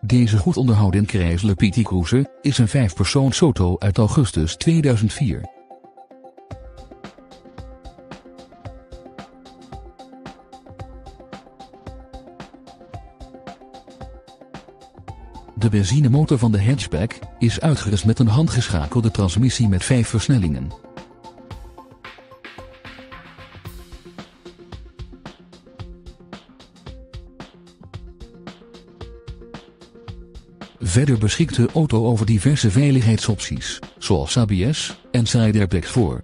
Deze goed onderhouden Chrysler PT Cruiser is een 5-persoonsauto uit augustus 2004. De benzinemotor van de hatchback is uitgerust met een handgeschakelde transmissie met 5 versnellingen. Verder beschikt de auto over diverse veiligheidsopties, zoals ABS en side airbags voor.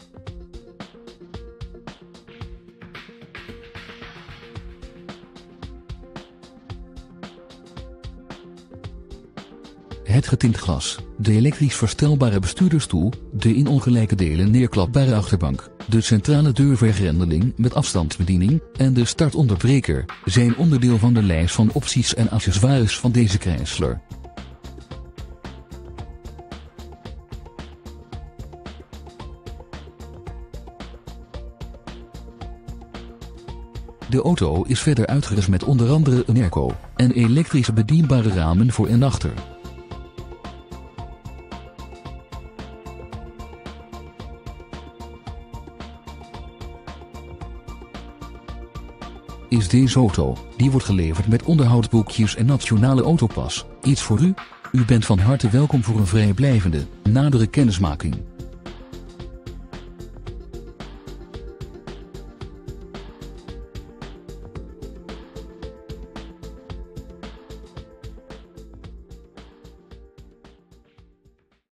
Het getint glas, de elektrisch verstelbare bestuurdersstoel, de in ongelijke delen neerklapbare achterbank, de centrale deurvergrendeling met afstandsbediening en de startonderbreker zijn onderdeel van de lijst van opties en accessoires van deze Chrysler. De auto is verder uitgerust met onder andere een airco en elektrische bedienbare ramen voor en achter. Is deze auto, die wordt geleverd met onderhoudsboekjes en nationale autopas, iets voor u? U bent van harte welkom voor een vrijblijvende, nadere kennismaking.